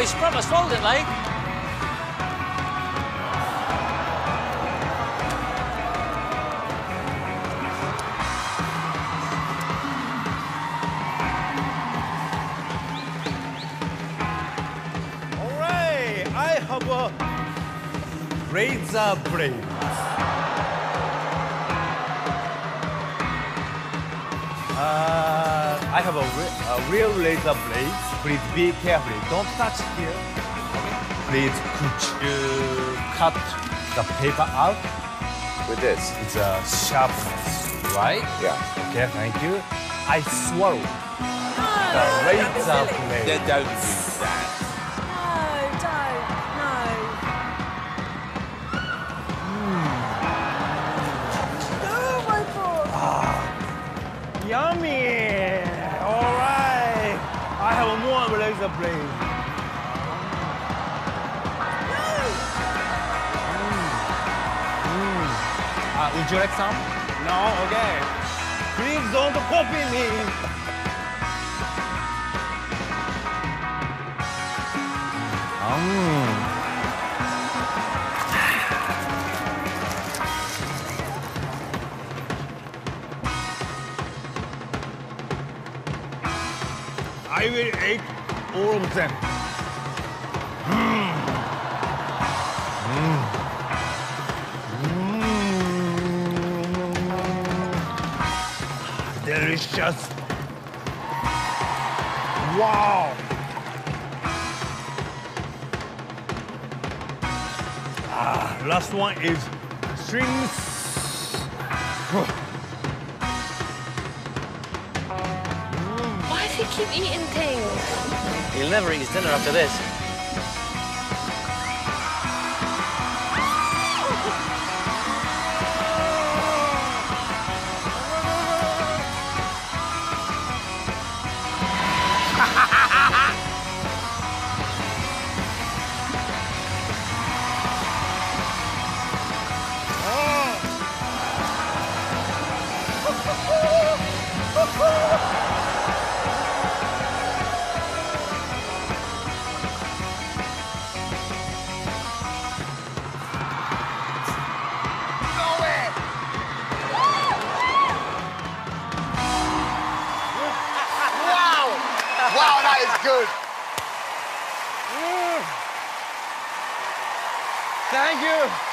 he sprung us folded, like. All right, I have a razor blade. I have a real razor blade. Please be careful. Don't touch here. Please, could you cut the paper out? With this? It's a sharpness, right? Yeah. Okay, thank you. I swallow the razor blade. Then don't do that. Oh my God. Yummy! All right. I have more razor blade. Would you like some? No, okay. Please don't copy me. I will eat all of them. Delicious. Wow. Last one is shrimps. Why does he keep eating things? He'll never eat his dinner after this. Wow, that is good. Thank you.